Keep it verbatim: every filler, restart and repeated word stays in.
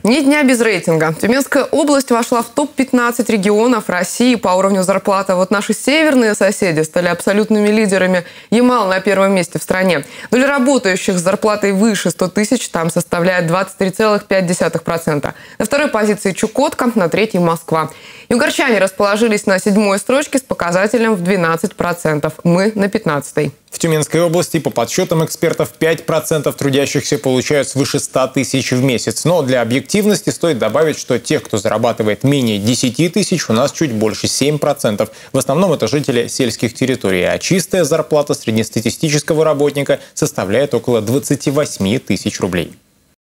Ни дня без рейтинга. Тюменская область вошла в топ пятнадцать регионов России по уровню зарплаты. Вот наши северные соседи стали абсолютными лидерами. Ямал на первом месте в стране. Доля работающих с зарплатой выше ста тысяч там составляет двадцать три целых пять десятых процента. На второй позиции Чукотка, на третьей Москва. Югорчане расположились на седьмой строчке с показателем в двенадцать процентов. Мы на пятнадцатой. В Тюменской области, по подсчетам экспертов, пять процентов трудящихся получают свыше ста тысяч в месяц. Но для объективности стоит добавить, что тех, кто зарабатывает менее десяти тысяч, у нас чуть больше — семь процентов. В основном это жители сельских территорий. А чистая зарплата среднестатистического работника составляет около двадцати восьми тысяч рублей.